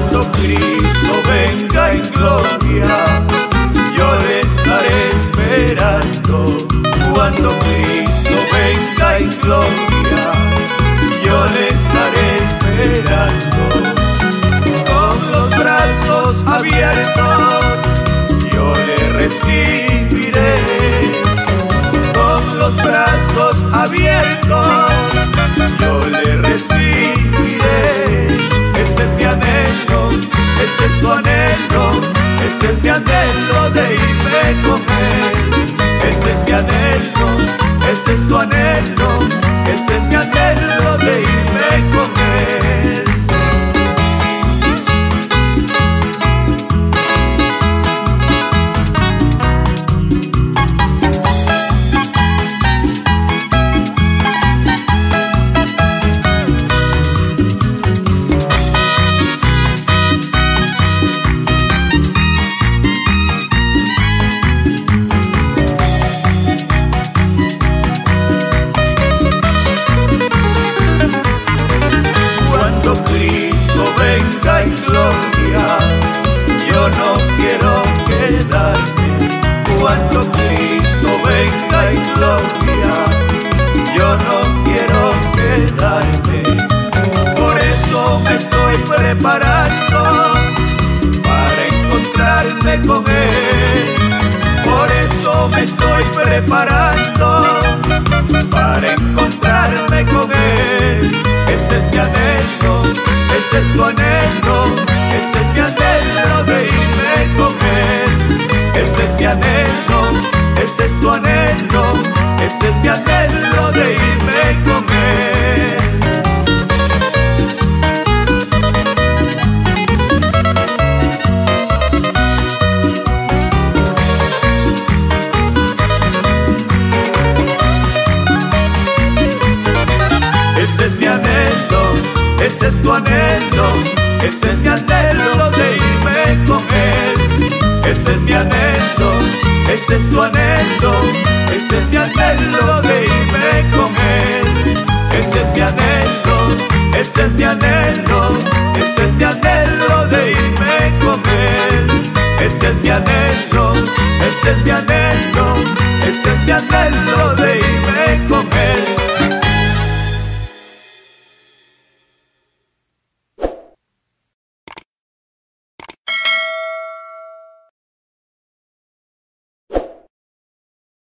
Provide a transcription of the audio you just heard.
Cuando Cristo venga en gloria, yo le estaré esperando. Cuando Cristo venga en gloria, yo le estaré esperando. Con los brazos abiertos yo le recibiré. Con los brazos abiertos yo le recibiré. Ese es mi anhelo, ese es tu anhelo, ese es mi anhelo de irme con él. Ese es mi anhelo, ese es tu anhelo, ese es mi anhelo de irme con él. Cristo venga en gloria, yo no quiero quedarme. Cuando Cristo venga en gloria, yo no quiero quedarme. Por eso me estoy preparando para encontrarme con Él. Por eso me estoy preparando para encontrarme con Él. Ese es mi anhelo, ese es tu anhelo, ese es mi anhelo de irme con Él. Ese es mi anhelo, ese es tu anhelo, ese es mi anhelo de irme con Él. Ese es mi anhelo, ese es tu anhelo, ese es mi anhelo de irme con Él. Ese es mi anhelo, ese es tu anhelo, ese es mi anhelo de irme con Él. Ese es mi anhelo, ese es mi anhelo, ese es mi anhelo de irme con Él. Ese es mi anhelo,